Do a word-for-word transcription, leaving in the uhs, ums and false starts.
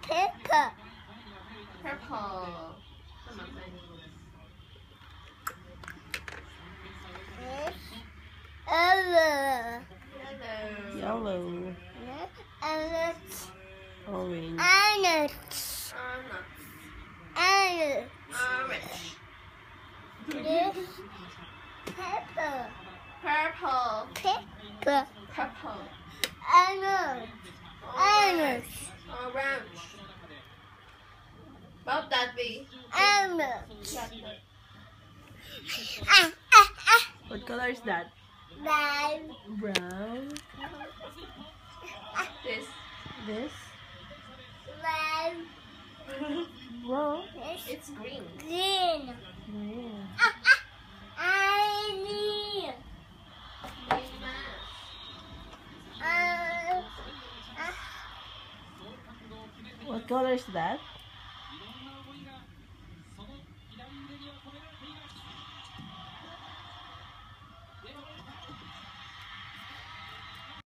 Purple. Purple. Yellow. Yellow. Yellow. Orange. Orange. Orange. Orange. This purple. Purple. Purple. Purple. Orange. Orange. Orange. What would that be? Orange. That- Ah, ah, ah. What color is that? Brown. Brown. This. This. Brown. Well, This it's green. green. Green. Ah, ah. I need. Uh, ah. What color is that?